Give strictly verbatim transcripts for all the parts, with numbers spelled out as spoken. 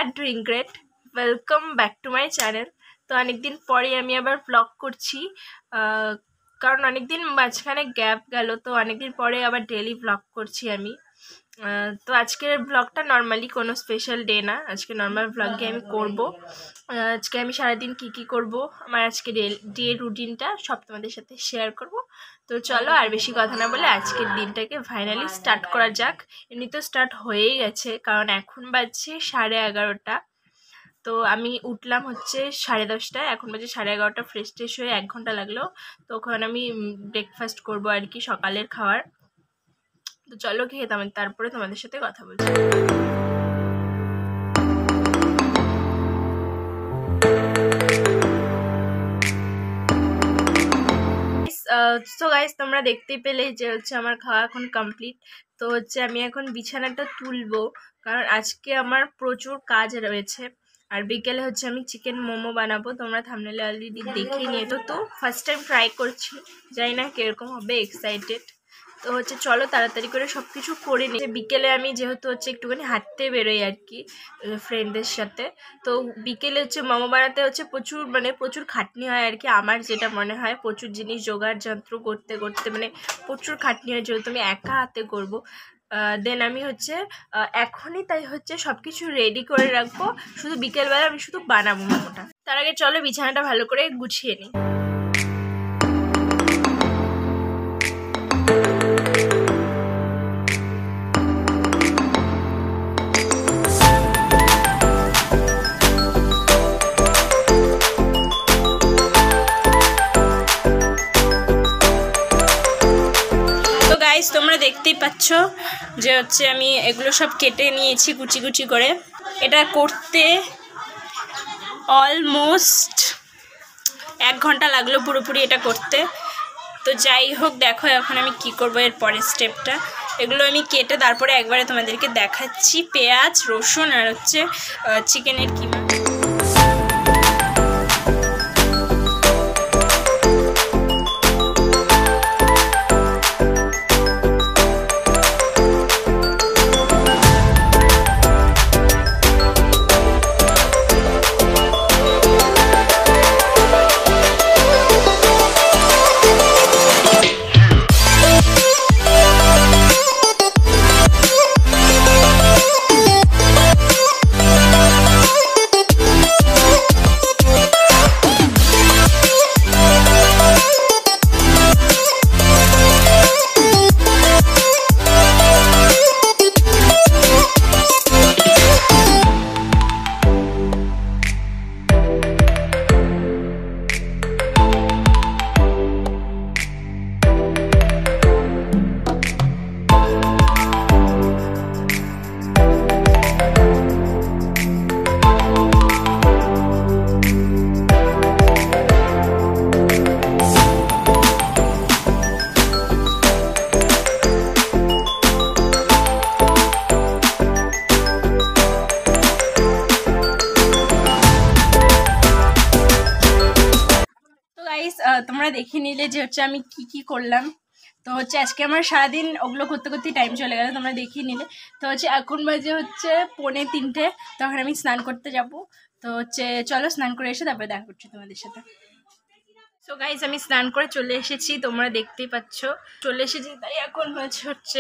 R doing great. Welcome back to my channel. তো অনেকদিন পরে আমি আবার ব্লগ করছি, কারণ অনেকদিন মাঝখানে গ্যাপ গেল, তো অনেকদিন পরে আবার ডেলি ব্লগ করছি আমি। তো আজকের ব্লগটা নর্মালি কোনো স্পেশাল ডে না, আজকে নর্মাল ব্লগে আমি করব। আজকে আমি সারাদিন কি কি করব, আমার আজকে ডে রুটিনটা সব তোমাদের সাথে শেয়ার করব। তো চলো আর বেশি কথা না বলে আজকের দিনটাকে ফাইনালি স্টার্ট করা যাক। এমনি তো স্টার্ট হয়েই গেছে, কারণ এখন বাজছে সাড়ে এগারোটা। তো আমি উঠলাম হচ্ছে সাড়ে দশটায়, এখন বাজে সাড়ে এগারোটা। ফ্রেশ ট্রেশ হয়ে এক ঘন্টা লাগলো, তো ওখানে আমি ব্রেকফাস্ট করবো আর কি, সকালের খাবার। তো চলো খেয়ে তারপরে তোমাদের সাথে কথা বলছি। সো গাইস, তোমরা দেখতেই পেলে যে হচ্ছে আমার খাওয়া এখন কমপ্লিট। তো হচ্ছে আমি এখন বিছানাটা তুলবো, কারণ আজকে আমার প্রচুর কাজ রয়েছে। আর বিকেলে হচ্ছে আমি চিকেন মোমো বানাবো, তোমরা থাম্বনেলে অলরেডি দেখে নিয়ে। তো তো ফার্স্ট টাইম ট্রাই করছি, জানি না কিরকম হবে, এক্সাইটেড। তো হচ্ছে চলো তাড়াতাড়ি করে সব কিছু করে নিই। বিকেলে আমি যেহেতু হচ্ছে একটুখানি হাঁটতে বেরোই আর কি ফ্রেন্ডদের সাথে, তো বিকেলে হচ্ছে মোমো বানাতে হচ্ছে প্রচুর মানে প্রচুর খাটনি হয় আর কি। আমার যেটা মনে হয় প্রচুর জিনিস জোগাড় যন্ত্র করতে করতে মানে প্রচুর খাটনি হয়, যেহেতু আমি একা হাতে করবো। দেন আমি হচ্ছে এখনই তাই হচ্ছে সব কিছু রেডি করে রাখবো, শুধু বিকেলবেলা আমি শুধু বানাবো মোমোটা। তার আগে চলো বিছানাটা ভালো করে গুছিয়ে নিই। তোমরা দেখতেই পাচ্ছ যে হচ্ছে আমি এগুলো সব কেটে নিয়েছি কুচি কুচি করে। এটা করতে অলমোস্ট এক ঘন্টা লাগলো পুরোপুরি এটা করতে। তো যাই হোক, দেখো এখন আমি কি করবো এর পরের স্টেপটা। এগুলো আমি কেটে তারপরে একবারে তোমাদেরকে দেখাচ্ছি। পেঁয়াজ, রসুন আর হচ্ছে চিকেনের কিমা। তোমরা দেখে নিলে যে হচ্ছে আমি কি কি করলাম। তো হচ্ছে আজকে আমার সারাদিন ওগুলো করতে করতেই টাইম চলে গেল, তোমরা দেখিয়ে নিলে। তো হচ্ছে এখন বাজে হচ্ছে পৌনে তিনটে, তখন আমি স্নান করতে যাব। তো হচ্ছে চলো স্নান করে এসে তারপরে দেখা করছি তোমাদের সাথে। সো গাইজ, আমি স্নান করে চলে এসেছি, তোমরা দেখতেই পাচ্ছ চলে এসেছি। তাই এখন হচ্ছে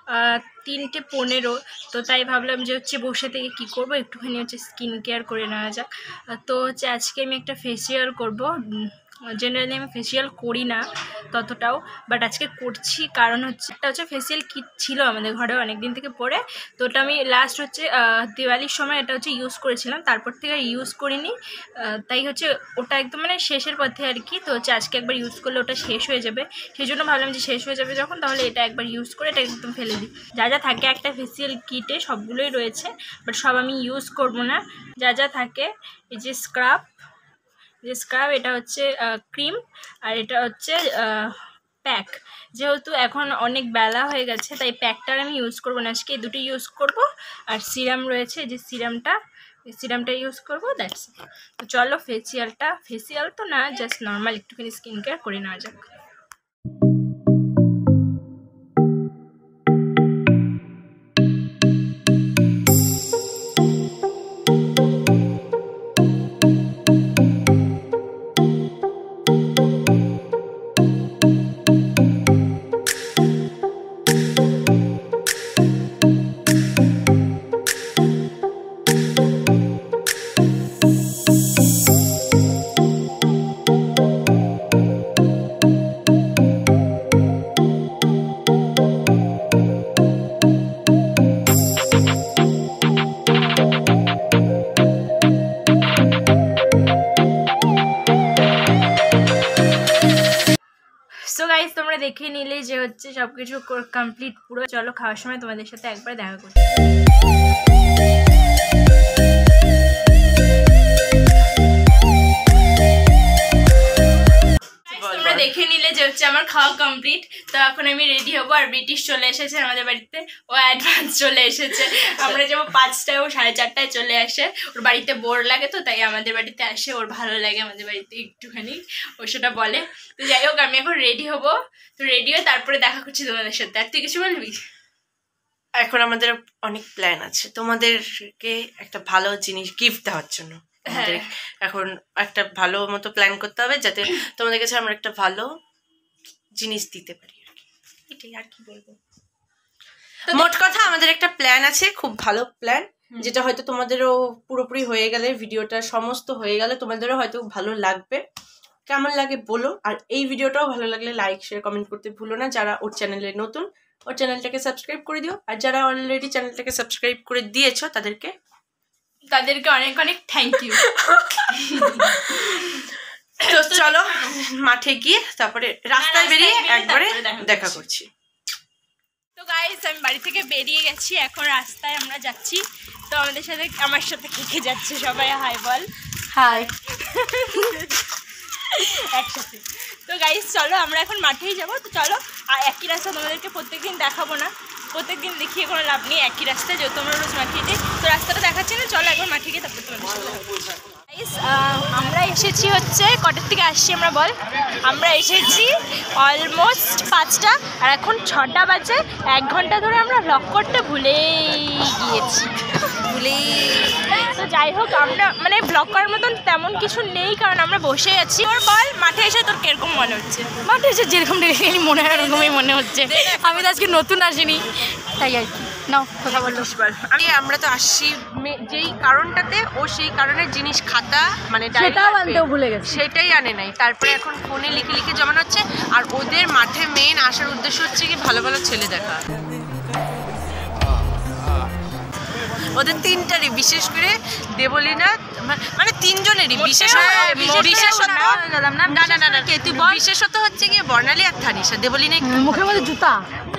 তিনটে পনেরো। তো তাই ভাবলাম যে হচ্ছে বসে থেকে কী করবো, একটুখানি হচ্ছে স্কিন কেয়ার করে নেওয়া যাক। তো হচ্ছে আজকে আমি একটা ফেসিয়াল করবো। জেনারেলি আমি ফেসিয়াল করি না ততটাও, বাট আজকে করছি, কারণ হচ্ছে একটা হচ্ছে ফেসিয়াল কিট ছিল আমাদের ঘরে অনেক দিন থেকে পড়ে। তো ওটা আমি লাস্ট হচ্ছে দিওয়ালির সময় এটা হচ্ছে ইউজ করেছিলাম, তারপর থেকে আর ইউজ করিনি। তাই হচ্ছে ওটা একদম মানে শেষের পথে আর কি। তো হচ্ছে আজকে একবার ইউজ করলে ওটা শেষ হয়ে যাবে, সেই জন্য ভাবলাম যে শেষ হয়ে যাবে যখন, তাহলে এটা একবার ইউজ করে এটা একদম ফেলে দিই। যা যা থাকে একটা ফেসিয়াল কিটে সবগুলোই রয়েছে, বাট সব আমি ইউজ করব না। যা যা থাকে, এই যে স্ক্রাব, যে স্ক্রাব এটা হচ্ছে ক্রিম, আর এটা হচ্ছে প্যাক। যেহেতু এখন অনেক বেলা হয়ে গেছে তাই প্যাকটার আমি ইউজ করবো না, আজকে দুটো ইউজ করব। আর সিরাম রয়েছে, যে সিরামটা সিরামটা ইউজ করবো, দ্যাটস ইট। তো চলো ফেসিয়ালটা, ফেসিয়াল তো না, জাস্ট নর্মাল একটুখানি স্কিন কেয়ার করে নেওয়া যাক। গাইস তোমরা দেখে নিলে যে হচ্ছে সবকিছু কমপ্লিট পুরো। চলো খাওয়ার সময় তোমাদের সাথে একবার দেখা করছি। তোমরা দেখে নিলে যে হচ্ছে আমার খাওয়া কমপ্লিট। তো এখন আমি রেডি হবো। আর ব্রিটিশ চলে এসেছে আমাদের বাড়িতে, ও অ্যাডভান্স চলে এসেছে। আমরা যাবো পাঁচটায়, ও সাড়ে চারটায় চলে আসে। ওর বাড়িতে বোর লাগে তো তাই আমাদের বাড়িতে আসে, ওর ভালো লাগে আমাদের বাড়িতে একটুখানি, ও সেটা বলে। তো যাই হোক আমি এখন রেডি হবো। তো রেডি হয়ে তারপরে দেখা করছি তোমাদের সাথে। আর তুই কিছু বলবি? এখন আমাদের অনেক প্ল্যান আছে তোমাদেরকে একটা ভালো জিনিস গিফট দেওয়ার জন্য। আমাদের এখন একটা ভালো মতো প্ল্যান করতে হবে যাতে তোমাদের কাছে আমরা একটা ভালো জিনিস দিতে পারি আর কি। এটাই, আর কি বলবো। মোট কথা আমাদের একটা প্ল্যান আছে, খুব ভালো প্ল্যান, যেটা হয়তো তোমাদেরও পুরোপুরি হয়ে গেলে, ভিডিওটা সমস্ত হয়ে গেলে তোমাদেরও হয়তো ভালো লাগবে। কেমন লাগে বলো। আর এই ভিডিওটাও ভালো লাগলে লাইক শেয়ার কমেন্ট করতে ভুলো না। যারা ওর চ্যানেলে নতুন, ওর চ্যানেলটাকে সাবস্ক্রাইব করে দিও। আর যারা অলরেডি চ্যানেলটাকে সাবস্ক্রাইব করে দিয়েছো তাদেরকে তাদেরকে অনেক অনেক থ্যাংক ইউ। তো চলো মাঠে গিয়ে তারপরে রাস্তায় বেরিয়ে একবারে দেখা করছি। তো গাইস আমি বাড়ি থেকে বেরিয়ে গেছি, এখন রাস্তায় আমরা যাচ্ছি। তো আমাদের সাথে আমার সাথে কে কে যাচ্ছে সবাই হাই বল। হাই। একসাথে। তো গাইস চলো আমরা এখন মাঠেই যাবো। তো চলো, আর একই রাস্তা তোমাদেরকে প্রত্যেকদিন দেখাবো না, প্রত্যেকদিন দেখিয়ে কোনো লাভ নেই। একই রাস্তায় যেহেতু আমরা রোজ মাঠে যাই, তো রাস্তাটা দেখাচ্ছি না। চলো একবার মাঠে গিয়ে তারপর তোমাদের সাথে গাইস আমরা এসেছি হচ্ছে কটার থেকে আসছি আমরা বল? আমরা এসেছি অলমোস্ট পাঁচটা, আর এখন ছটা বাজে। এক ঘন্টা ধরে আমরা ব্লগ করতে ভুলেই গিয়েছি, ভুলেই। তো যাই হোক আমরা মানে ব্লগ করার মতন তেমন কিছু নেই, কারণ আমরা বসে আছি। তোর বল মাঠে এসে তোর কিরকম মনে হচ্ছে? মাঠে এসে যেরকম দেখে মনে হয় ওরকমই মনে হচ্ছে। আমি তো আজকে নতুন আসিনি তাই আর কি। নাও কথা বললো। আমি আমরা তো আসছি যেই কারণটাতে, ও সেই কারণের জিনিস খাতা মানে সেটাও আনতেও ভুলে গেছে, সেটাই আনে নাই। তারপরে এখন ফোনে লিখে লিখে জমানো হচ্ছে। আর ওদের মাঠে মেন আসার উদ্দেশ্য হচ্ছে কি ভালো ভালো ছেলে দেখা। ওদের তিনটারই, বিশেষ করে দেবলীনা মানে তিনজনেরই বিশেষত বিশেষত না না না না বিশেষত হচ্ছে গিয়ে বর্ণালী আর তানিশা। দেবলীনা মুখের মধ্যে জুতা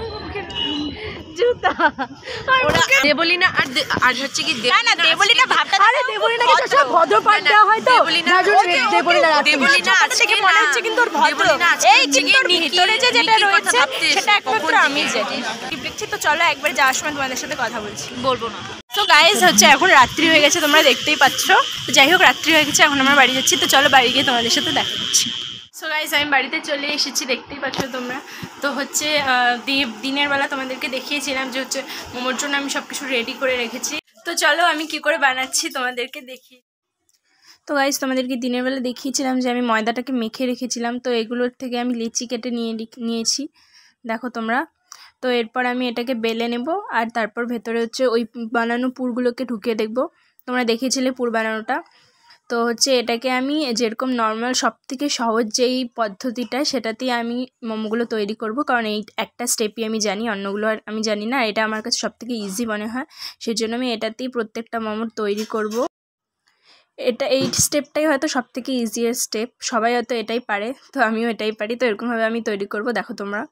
জুতা দেবলীনা আর আর হচ্ছে কি না দেবলীনা ভাবটা, আরে দেবলীনা কি সব ভদ্র পাঠ দেওয়া হয় তো দেবলীনা দেবলীনা দেবলীনা আজকে মনে হচ্ছে কিন্তু ওর ভদ্র। এই কিন্তু ভিতরে যে যেটা রয়েছে সেটা একমাত্র আমি জানি। দেখছি তো চলো একবার যাওয়ার সময় তোমাদের সাথে কথা বলছি, বলবো না। তো গাইস হচ্ছে এখন রাত্রি হয়ে গেছে, তোমরা দেখতেই পাচ্ছ। তো যাই হোক রাত্রি হয়ে গেছে, এখন আমরা বাড়ি যাচ্ছি। তো চলো বাড়ি গিয়ে তোমাদের সাথে দেখা করছি। সো গাইস আমি বাড়িতে চলে এসেছি, দেখতেই পাচ্ছ তোমরা। তো হচ্ছে দিনের বেলা তোমাদেরকে দেখিয়েছিলাম যে হচ্ছে মোমোর জন্য আমি সব কিছু রেডি করে রেখেছি। তো চলো আমি কি করে বানাচ্ছি তোমাদেরকে দেখি। তো গাইস তোমাদেরকে দিনের বেলা দেখিয়েছিলাম যে আমি ময়দাটাকে মেখে রেখেছিলাম। তো এগুলোর থেকে আমি লিচি কেটে নিয়ে নিয়েছি, দেখো তোমরা। তো এরপর আমি এটাকে বেলে নেব, আর তারপর ভেতরে হচ্ছে ওই বানানো পুরগুলোকে ঢুকিয়ে দেখবো। তোমরা দেখিয়েছিলে পুর বানানোটা। তো হচ্ছে এটাকে আমি যেরকম নর্মাল সব থেকে সহজ যেই পদ্ধতিটা, সেটাতেই আমি মোমোগুলো তৈরি করব, কারণ এই একটা স্টেপই আমি জানি, অন্যগুলো আর আমি জানি না। এটা আমার কাছে সব থেকে ইজি মনে হয়, সেই জন্য আমি এটাতেই প্রত্যেকটা মোমো তৈরি করব। এটা এই স্টেপটাই হয়তো সব থেকে ইজিয়েস্ট স্টেপ, সবাই হয়তো এটাই পারে, তো আমিও এটাই পারি। তো এরকমভাবে আমি তৈরি করব, দেখো তোমরা।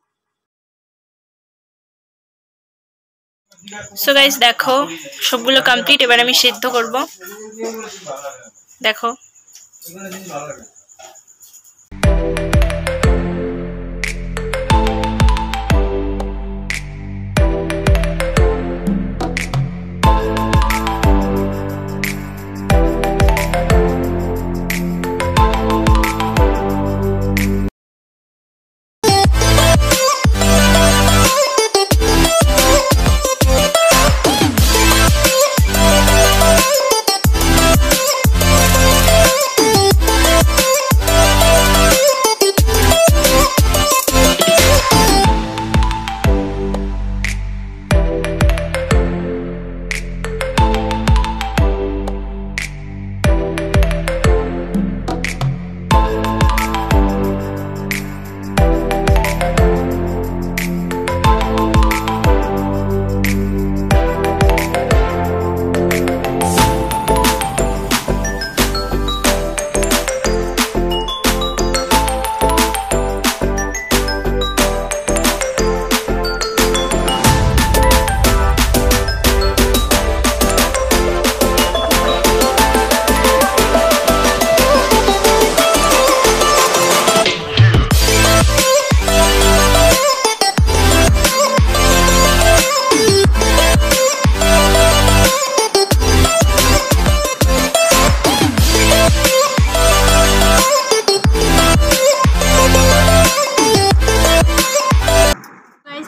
সো গাইস দেখো সবগুলো কমপ্লিট, এবার আমি সিদ্ধ করব, দেখো।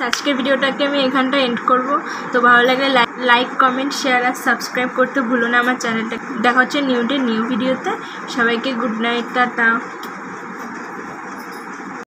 আজকের ভিডিওটাকে আমি এখানটা এন্ড করব। তো ভালো লাগলে লাইক কমেন্ট শেয়ার আর সাবস্ক্রাইব করতে ভুলো না আমার চ্যানেলটা। দেখা হচ্ছে নিউ ডে নিউ ভিডিওতে। সবাইকে গুড নাইট, টাটা।